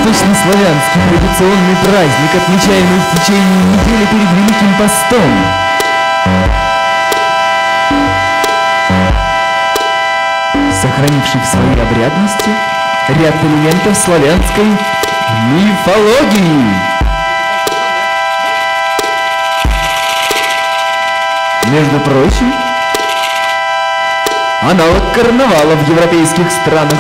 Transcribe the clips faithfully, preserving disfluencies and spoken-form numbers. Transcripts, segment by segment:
восточнославянский традиционный праздник, отмечаемый в течение недели перед Великим постом. Сохранивший в своей обрядности ряд элементов славянской мифологии. Между прочим, аналог карнавала в европейских странах.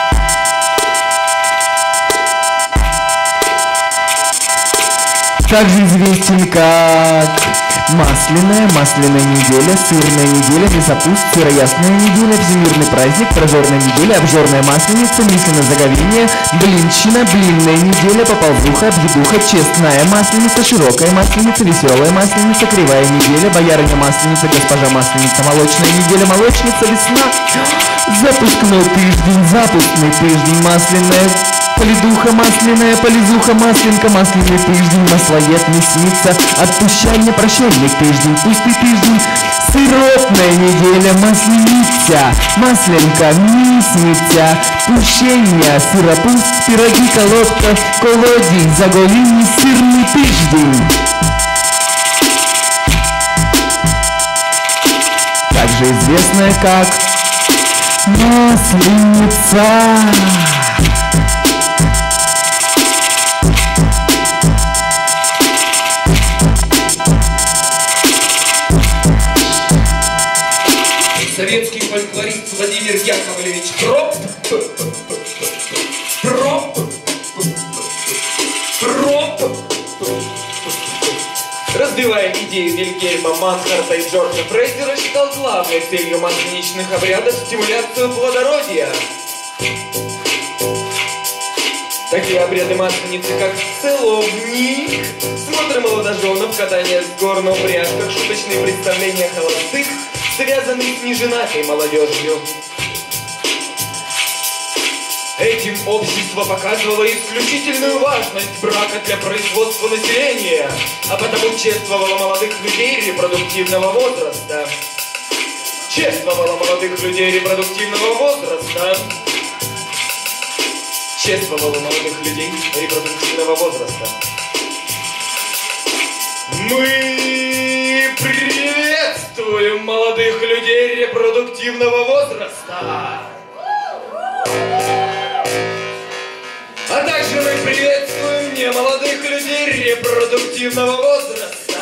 Также известен как масляная, масляная неделя, сырная неделя, лесопуст, сыроясная неделя, всемирный праздник, прожорная неделя, обжорная масленица, мисленно-заговение, блинщина, блинная неделя, поползуха, объедуха, честная масленица, широкая масленица, веселая масленица, кривая неделя, боярыня масленица, госпожа масленица, молочная неделя, молочница, весна, запускной тыждень, запускный тыждень, масляная, полидуха, масляная, полизуха, масленка, масляный тыждень, маслоед, мясница, отпущание, прощальник тыждень, пустый тыждень, сыротная неделя, масленица, масленка, мясница, пущение, сыропуст, пироги, колодка, колодень, заголиний, сырный тыждень. Также известная как масленица. Советский фольклорист Владимир Яковлевич Троп Троп Троп разбивая идеи Вильгельма Манхарта и Джорджа Фрейзера, считал главной целью масленичных обрядов стимуляцию плодородия. Такие обряды масленицы, как целовник, смотры молодоженов, катание с гор на упряжках, шуточные представления холостых, связанные с неженатой молодежью. Этим общество показывало исключительную важность брака для производства населения, а потому чествовало молодых людей репродуктивного возраста. Чествовало молодых людей репродуктивного возраста. Чествовало молодых людей репродуктивного возраста. Мы приветствуем молодых людей репродуктивного возраста. А также мы приветствуем немолодых людей репродуктивного возраста.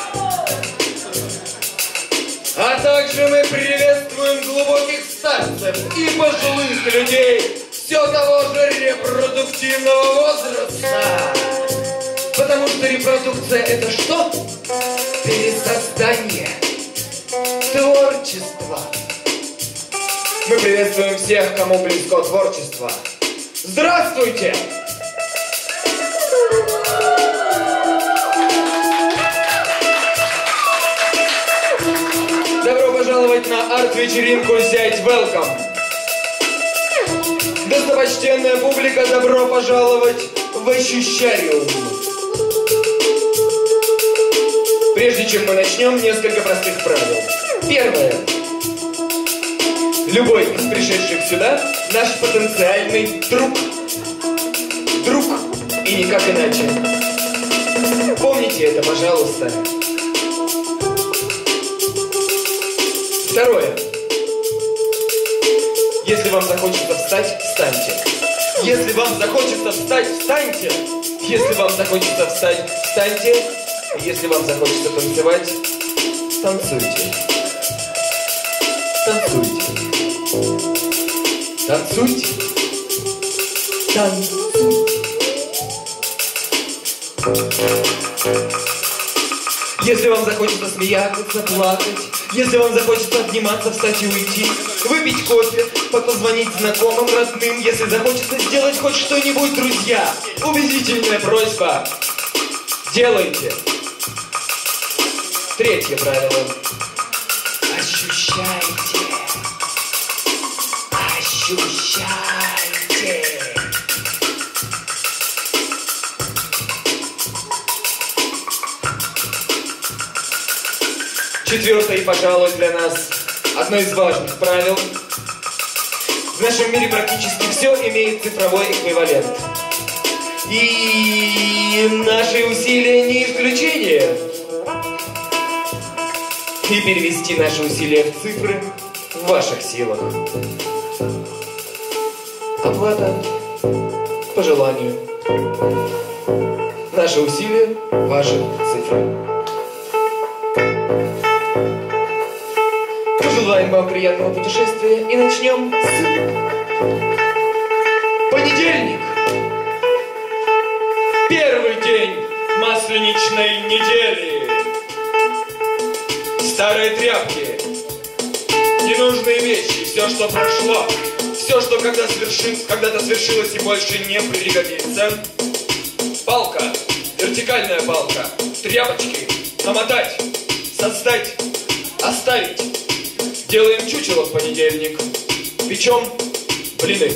А также мы приветствуем глубоких старцев и пожилых людей все того же репродуктивного возраста. Потому что репродукция — это что? Пересоздание. Творчество. Мы приветствуем всех, кому близко творчество. Здравствуйте! Добро пожаловать на арт-вечеринку «Зять Велком». Достопочтенная публика, добро пожаловать в ощущариум. Прежде чем мы начнем, несколько простых правил. Первое. Любой из пришедших сюда наш потенциальный друг. Друг и никак иначе. Помните это, пожалуйста. Второе. Если вам захочется встать, встаньте. Если вам захочется встать, встаньте. Если вам захочется встать, встаньте. Если вам захочется танцевать, танцуйте. Танцуйте. Танцуйте. Танцуйте. Если вам захочется смеяться, плакать, если вам захочется обниматься, встать и уйти, выпить кофе, позвонить знакомым, родным, если захочется сделать хоть что-нибудь, друзья, убедительная просьба. Делайте. Третье правило. Ощущайте. Ощущайте. Четвертое, и, пожалуй, для нас одно из важных правил. В нашем мире практически все имеет цифровой эквивалент. И наши усилия не исключение. И перевести наши усилия в цифры в ваших силах. Оплата по желанию. Наши усилия, ваши цифры. Пожелаем вам приятного путешествия и начнем с понедельник. Первый день масленичной недели. Старые тряпки, ненужные вещи, все, что прошло, все, что когда сверши, когда-то свершилось и больше не пригодится. Палка, вертикальная палка, тряпочки, намотать, создать, оставить. Делаем чучело в понедельник, печем блины.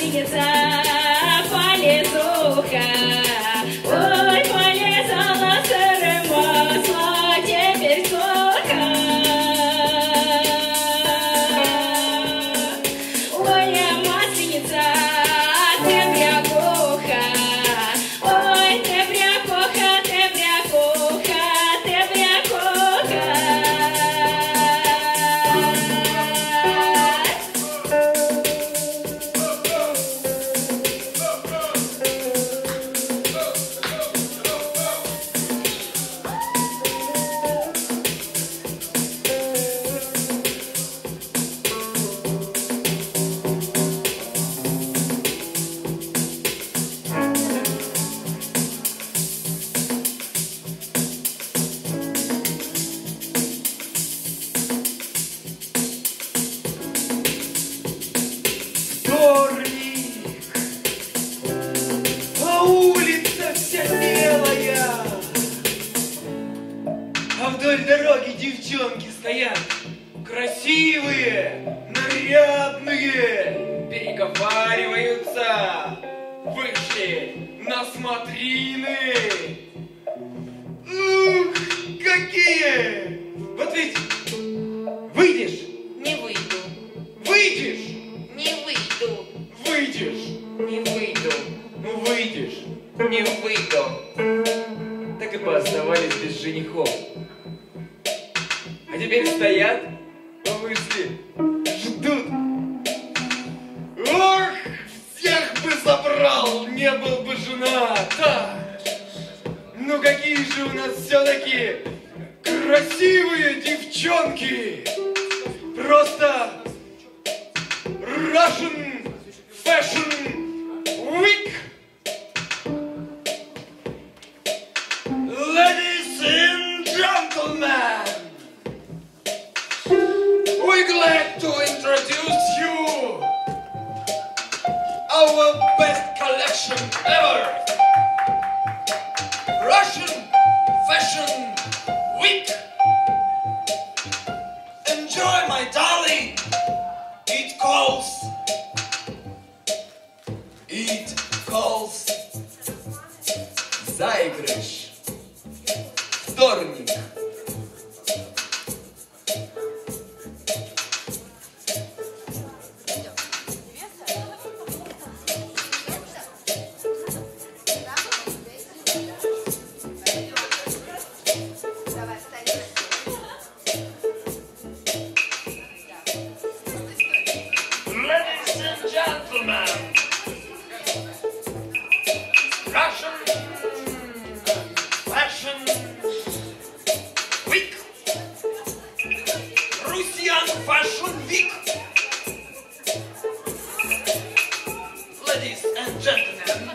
масленица, полезуха. Ой, полезала сырое масло, теперь сухо. Ой, масленица, ты брякуха. Ой, ты брякуха, ты брякуха, ты брякуха. Вторник, а улица вся белая, а вдоль дороги девчонки стоят, красивые, нарядные, переговариваются, вышли на смотрины. Ух, какие! Вот ведь выйдешь, Не выйду, выйдешь, не выйду, выйдешь. не выйду, Ну выйдешь, не выйду. так и пооставались без женихов. А теперь стоят, вышли, ждут. Ох, всех бы забрал, не был бы женат. Да. Ну какие же у нас все-таки красивые девчонки. Просто Russian Fashion Week. Ladies and gentlemen, we're glad to introduce you our best collection ever. Russian Fashion Week. Enjoy, my darling. It calls. It calls. Заигрыш. Вторник. Ladies and gentlemen, Russian Fashion Week. Russian Fashion Week. Ladies and gentlemen.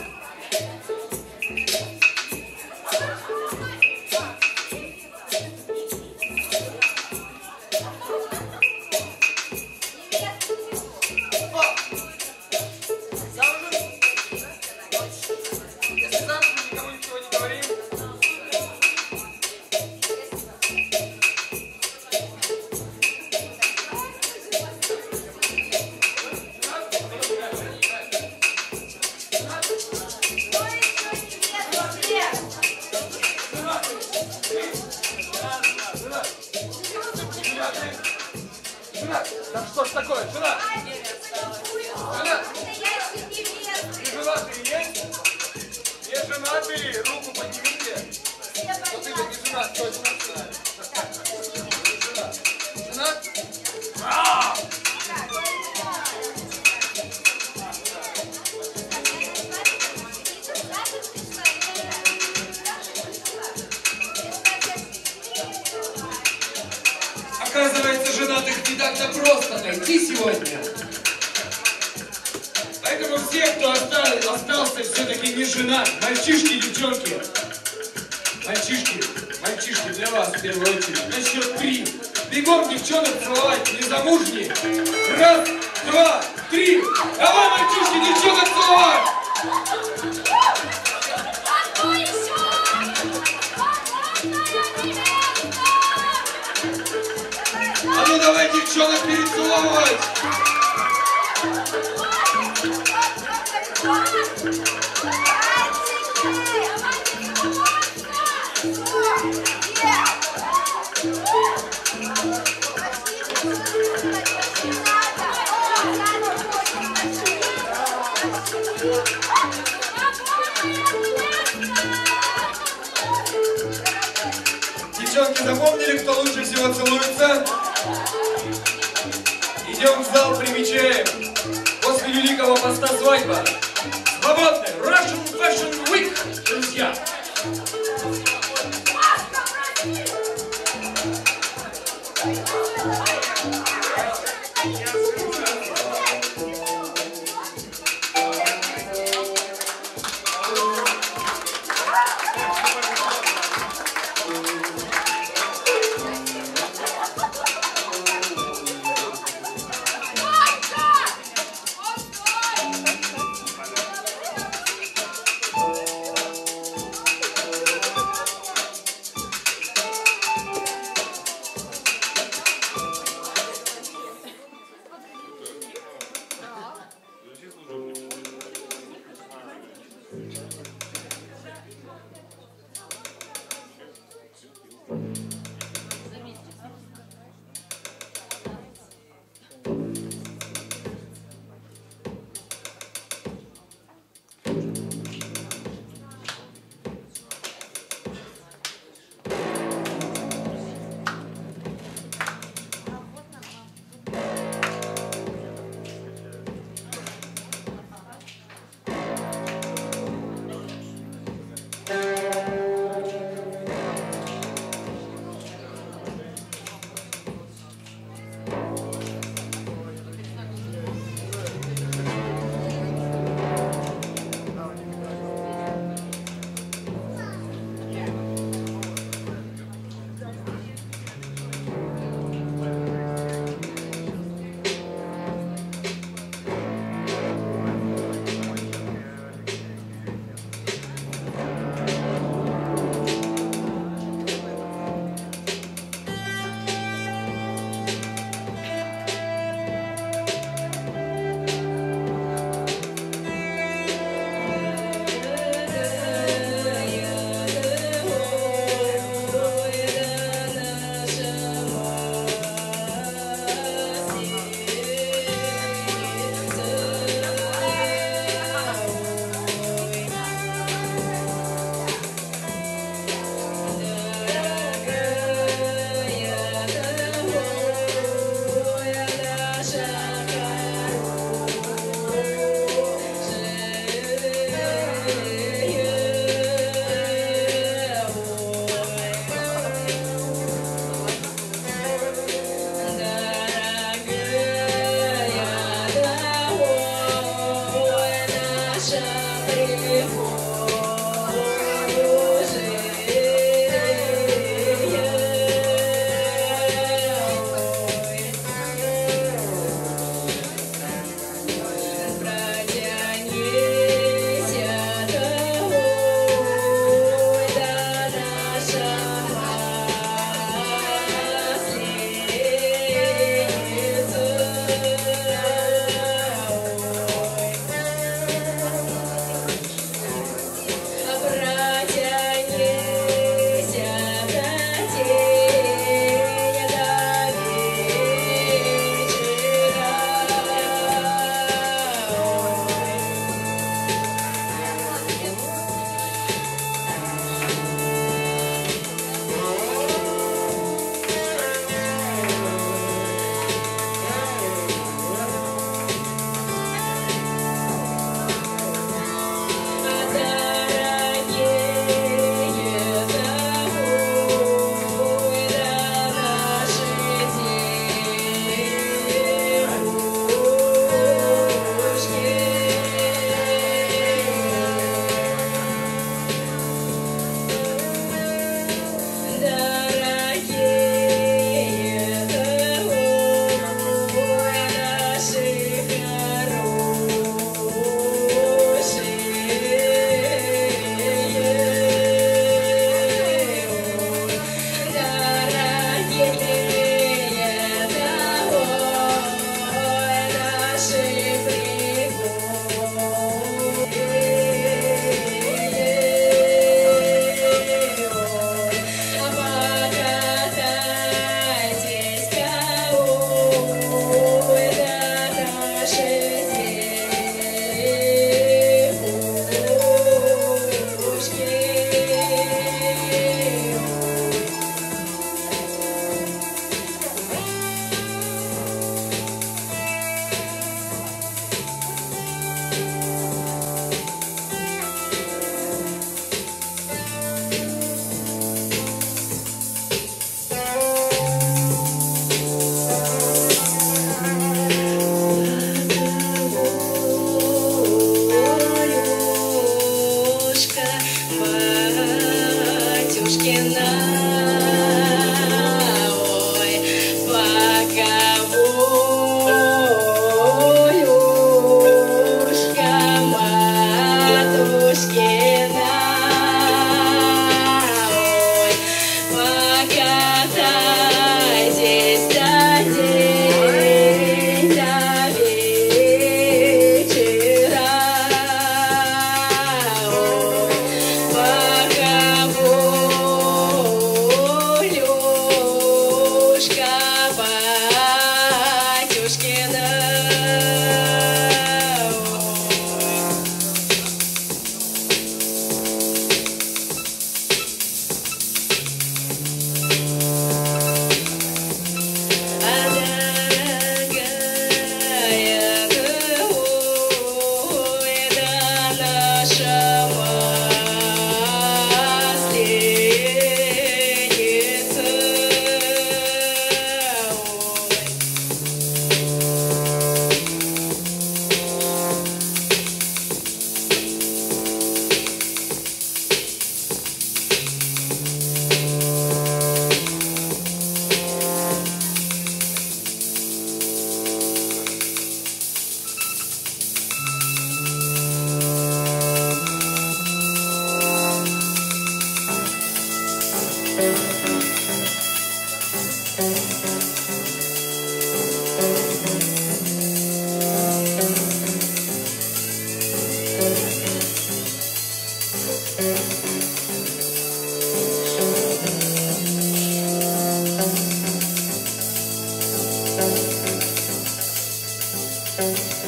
Если завтра никому ничего не говорим, жена, да что ж такое, жена? Жена, не женатые есть? Не женатые, руку поднимите. Вот ты не женат, точно знаю. Жена. Женат? А! Оказывается, женатых не так-то просто найти сегодня. Поэтому все, кто остался, остался все-таки не женат, мальчишки и девчонки. Мальчишки, мальчишки, для вас в первую очередь. На счет три. Бегом девчонок целовать незамужние. Раз, два, три. Давай, мальчишки, девчонок целовать. А ну давай девчонок перецеловывать. Девчонки, запомнили, кто лучше всего целуется? Идем в зал, примечаем. После великого поста свадьба. Свободный Russian Fashion Week, друзья.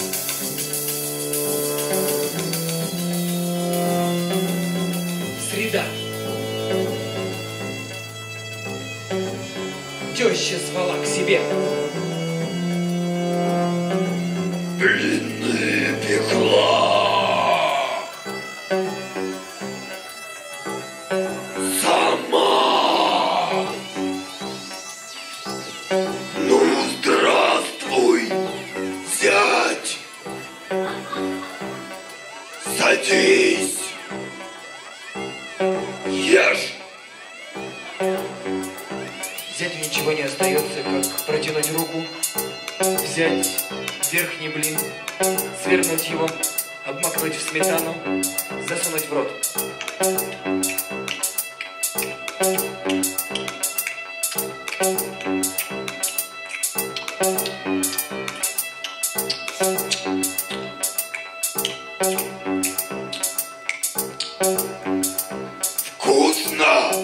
Среда. Теща звала к себе. Блины пекла. Сама. Ну, здравствуй, зять. Садись. Ешь. Зятю ничего не остается, как протянуть руку, взять верхний блин, свернуть его, обмакнуть в сметану, засунуть в рот. Вкусно.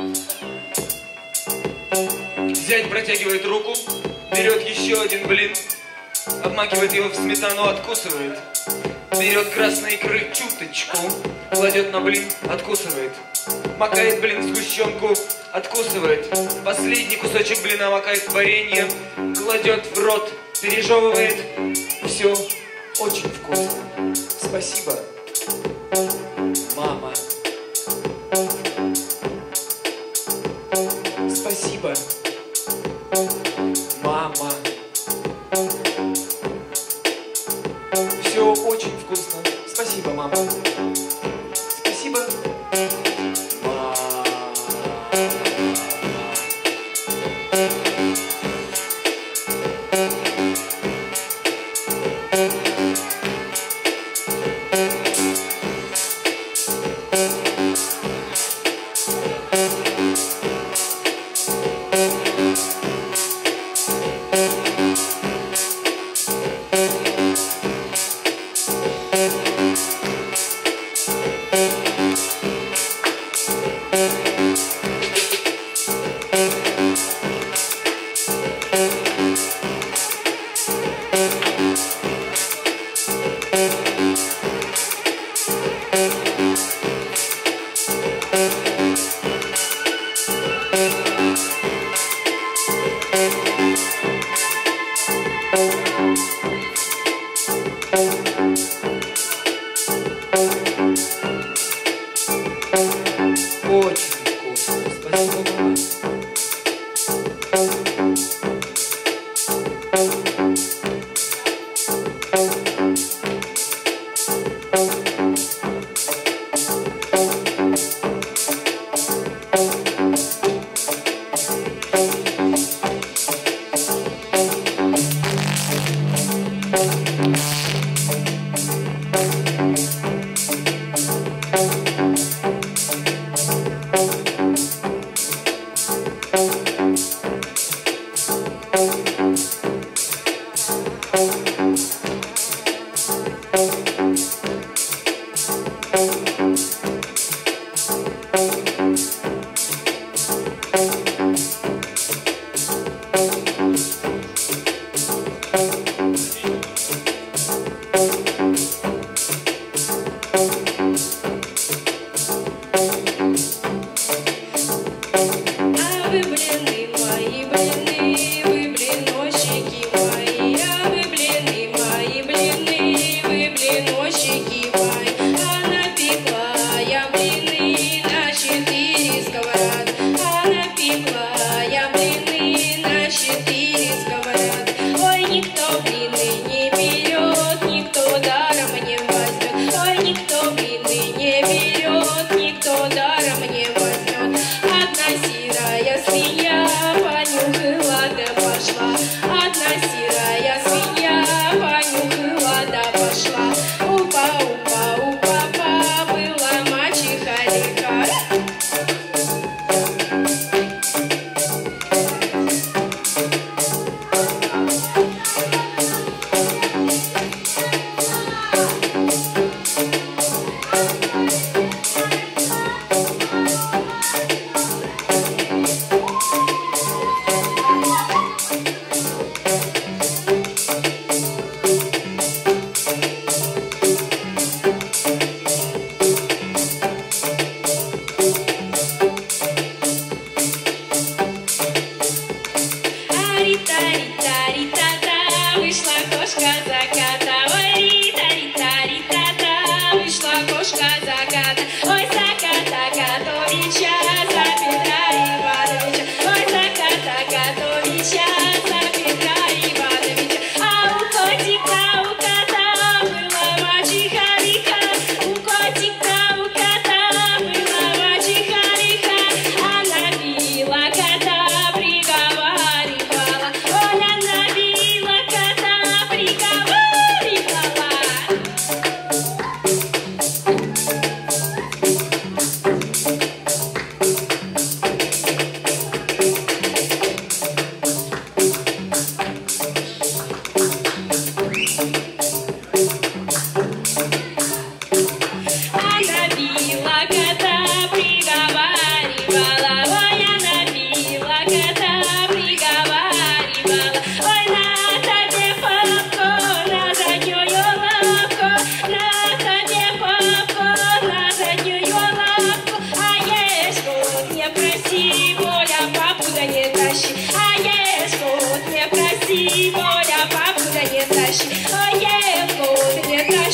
Зять протягивает руку, берет еще один блин, обмакивает его в сметану, откусывает. Берет красной икры чуточку, кладет на блин, откусывает. Макает блин в сгущенку, откусывает. Последний кусочек блина макает в варенье, кладет в рот, пережевывает. Все очень вкусно. Спасибо, мама. Спасибо, мама. Все очень вкусно. Спасибо, мама. Спасибо, мама.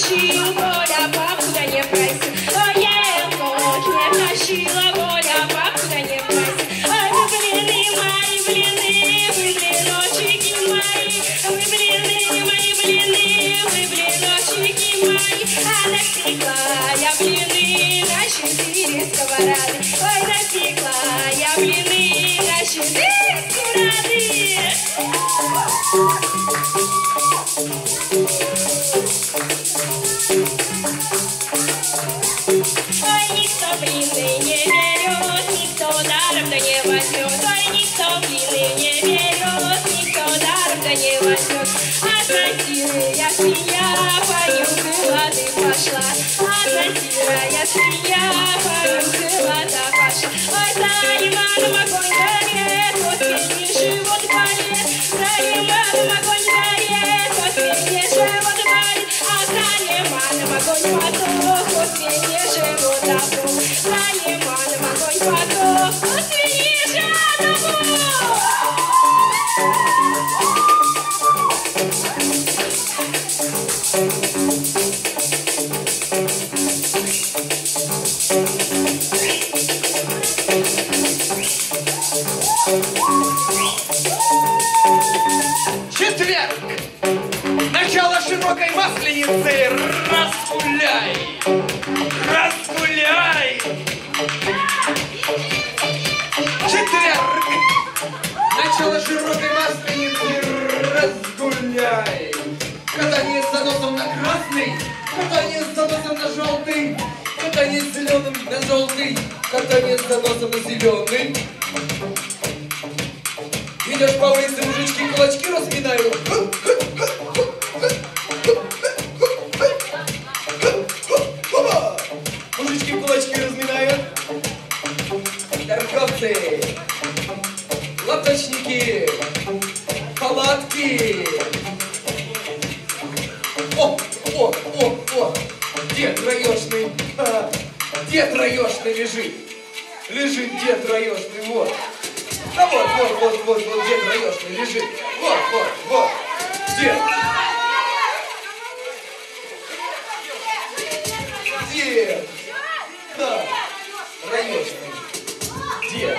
тащил, Коля баб куда не просил. Ой, я елок не тащила, Коля баб куда не просил. Ой, вы блины мои, блины, вы блиночки мои, вы блины мои, блины, вы блиночки мои. А достигла я блины на четыре сковороды. Ой, достигла я блины на четыре сковороды. Ой, никто блины не берет, никто даром да не возьмет. Ой, никто блины не берет, никто даром да не возьмет. От натиры я свинья, понюхала ты пошла. От натира я свинья, понюхала да пошла. Ой, за лиманом огонь горит, после живот болит. За лиманом огонь горит, после живот болит. А за лиманом огонь потух, после живот добру. За лиманом огонь потух, после живот добру. Четверг! Начало широкой масленицы! Разгуляй! Разгуляй! Четверг! Начало широкой масленицы! Разгуляй! Катание с заносом на красный! Катание с заносом на желтый! Катание с зеленым на желтый! Катание с заносом на зеленый! Идешь по улице, мужички кулачки разминают. Мужички кулачки разминают. Торговцы, лоточники, палатки. О, о, о, о, дед раешный, а, дед раешный лежит. Лежит дед раешный, вот. Да вот, вот, вот, вот, вот, дед раешный лежит. Вот, вот, вот, дед. Дед. Да, раешный. Дед.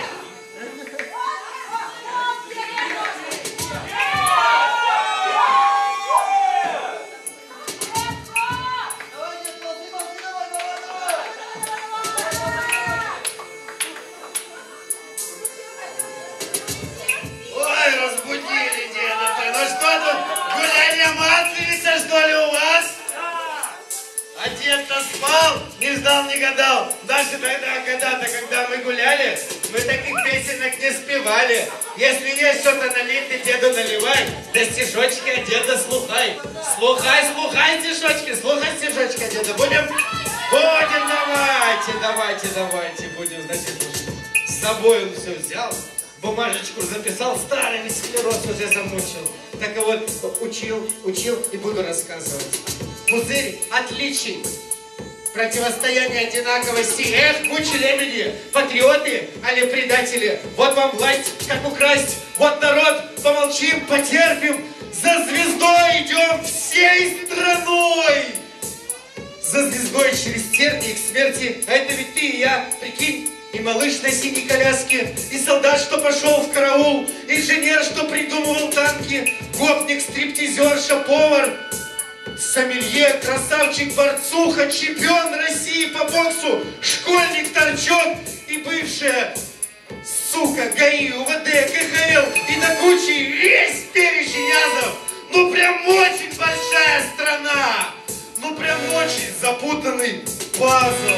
Масленица, что ли, у вас? А дед-то спал, не ждал, не гадал. Даже тогда, когда-то, когда мы гуляли, мы таких песенок не спевали. Если есть что-то налить, ты деду наливай, да стишочки от деда слухай. Слухай, слухай стишочки, слухай стишочки от деда. Будем, будем, давайте, давайте, давайте, будем, значит, с собой он все взял. Бумажечку записал, старый склероз уже замучил. Так вот, учил, учил и буду рассказывать. Пузырь отличий, противостояние одинаковости. Эх, куча лебеди, патриоты, али предатели. Вот вам власть, как украсть. Вот народ, помолчим, потерпим. За звездой идем всей страной. За звездой через тернии к смерти. А это ведь ты и я, прикинь. И малыш на синей коляске, и солдат, что пошел в караул, инженер, что придумывал танки, гопник, стриптизерша, повар, сомелье, красавчик, борцуха, чемпион России по боксу, школьник, торчок и бывшая, сука, ГАИ, УВД, КХЛ и до кучи весь перечень азов. Ну прям очень большая страна, ну прям очень запутанный пазл.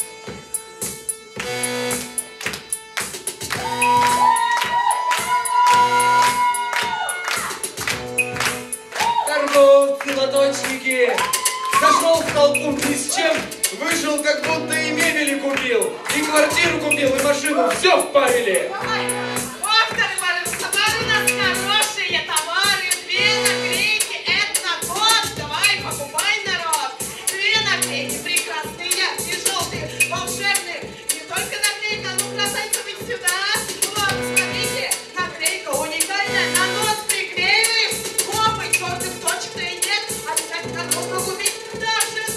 Торговцы, лоточники, зашел в толпу ни с чем, вышел, как будто и мебели купил, и квартиру купил, и машину, все впарили. Ох, товары, товары у нас хорошие, товары, две наклейки, это на год, давай, покупай, народ. Две наклейки прекрасные и желтые, волшебные, не только наклейка, ну, красавица, ведь сюда. Вот, смотрите, наклейка уникальная, на нос приклеиваешь, хлопай, черных точек-то и нет, обязательно нужно купить, даже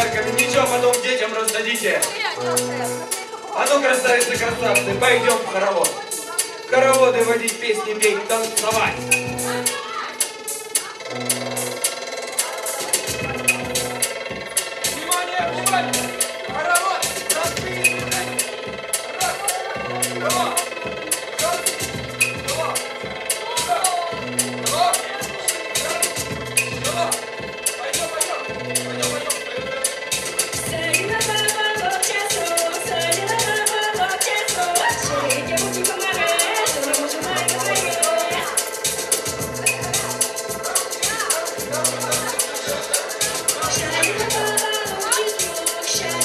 подарками. Ничего, потом детям раздадите. А ну, красавицы, красавцы, пойдем в хоровод. Хороводы водить, песни петь, танцевать. Внимание, внимание! Хоровод! Раз, три, раз, два, раз, два, два, два, два. Пойдем, пойдем, пойдем, пойдем. Shine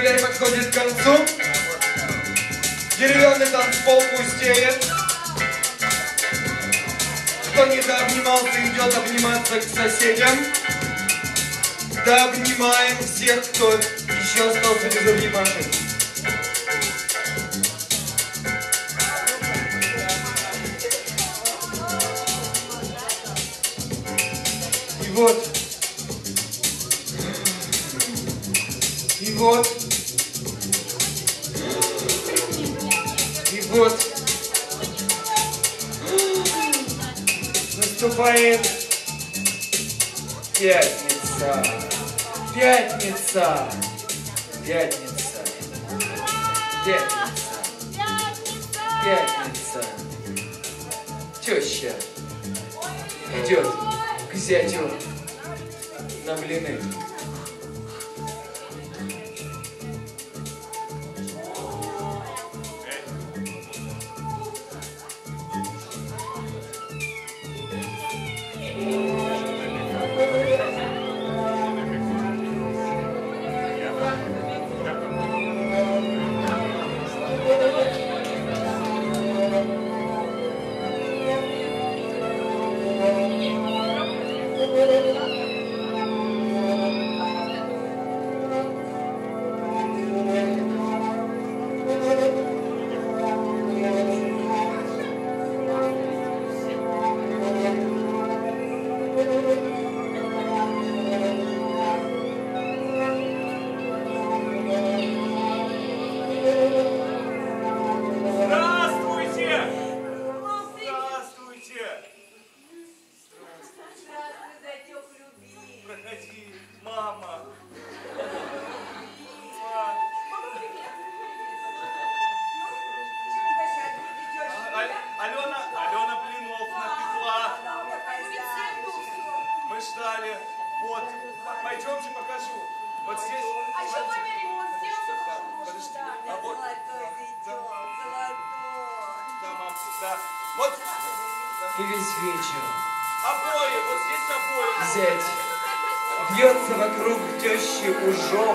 теперь подходит к концу. Деревянный танцпол пустеет. Кто не дообнимался, идет обниматься к соседям. Дообнимаем всех, кто еще остался без обнимашек. И вот. И вот. И вот. Наступает пятница. Пятница. Пятница. Пятница. Пятница. Теща идет к зятю на блины. И весь вечер обои, вот здесь обои. зять бьется вокруг тещи ужом.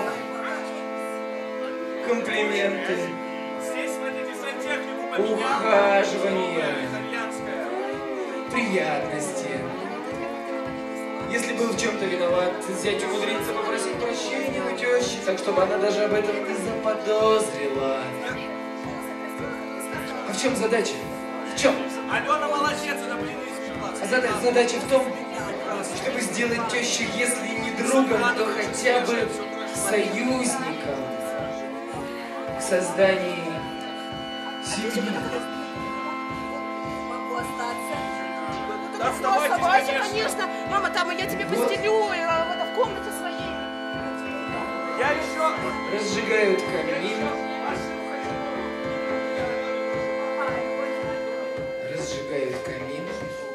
Комплименты, Здесь смотрите сантехнику ухаживание, итальянская. приятности. Если был в чем-то виноват, зять умудрится попросить прощения у тещи, так чтобы она даже об этом не заподозрила. А в чем задача? В чем? Алена молодец, она блин испекла. А зада- задача в том, чтобы сделать тещу, если не другом, то хотя бы союзником к созданию семьи. Могу остаться. Да, Ну, вставайте, оставайся, конечно. конечно. Мама, там я тебе постелю э, в в комнате своей. Я еще... Разжигают камин. Разжигают камин.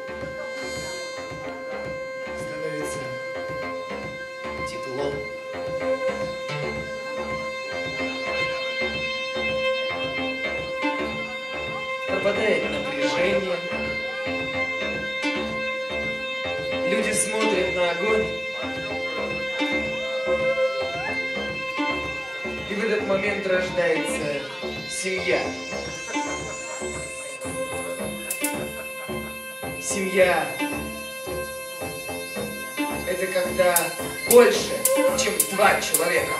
Становится тепло. Пропадает напряжение. Люди смотрят на огонь. И в этот момент рождается семья. Семья – это когда больше, чем два человека.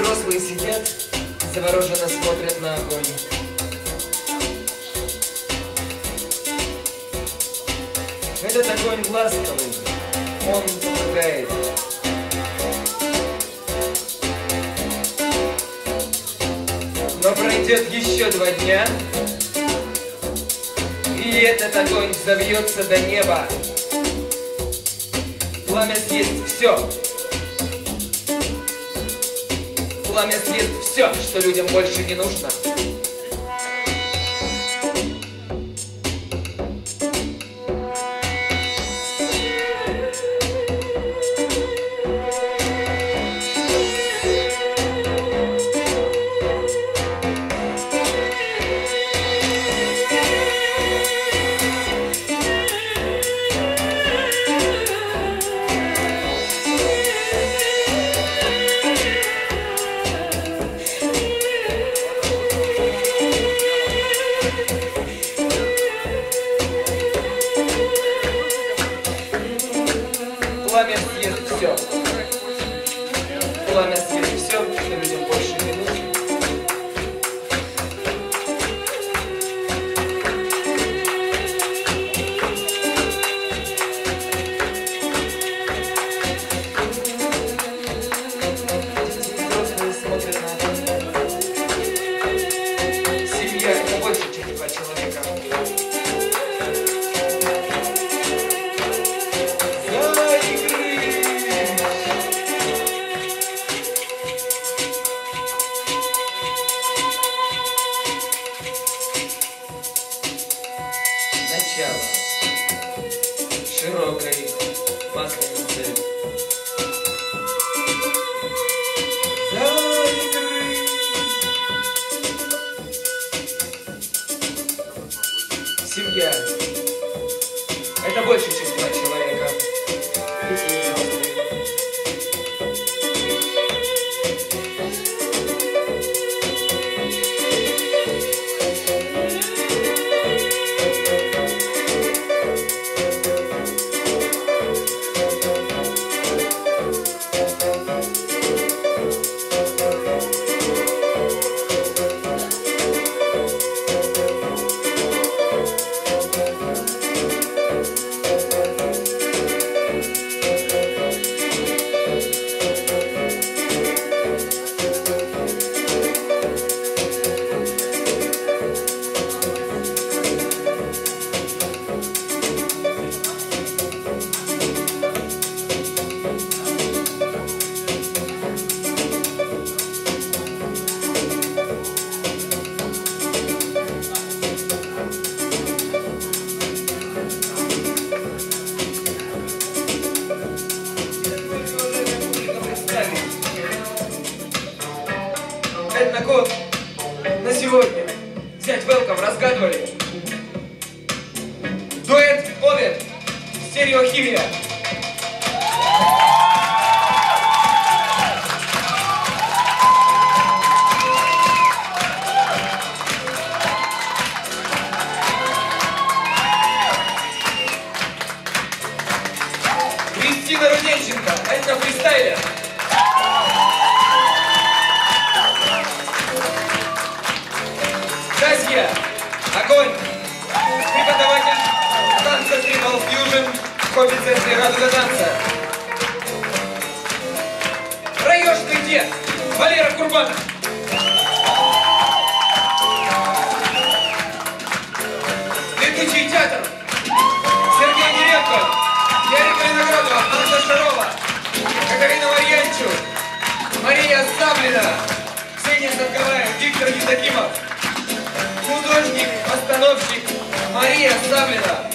Взрослые сидят, завороженно смотрят на огонь. Этот огонь ласковый, он помогает. Но пройдет еще два дня, и этот огонь взовьется до неба. Пламя съест все. Пламя съест все, что людям больше не нужно. Пламя съест все. Пламя съест все, что людям больше не нужно. Взрослые смотрят на огонь. Семья — это больше, чем два человека. Начало широкой масленицы. За игры. Семья — это больше, чем два человека. Этнокод на сегодня. Взять велком, разгадывали. Дуэт, овет, стереохимия. Кристина Руденченко, этнофристайлер. Казья, огонь, преподаватель танца Tribal Fusion в хобби-центре «Радуга танца». Раёшный дед, Валера Курбанов. Летучий театр, Сергей Деревко, Ярик Виноградова, Анна Шарова, Катерина Марьянчук, Мария Саблина, Ксения Садковая, Виктор Евдокимов. Художник, постановщик Мария Саблина.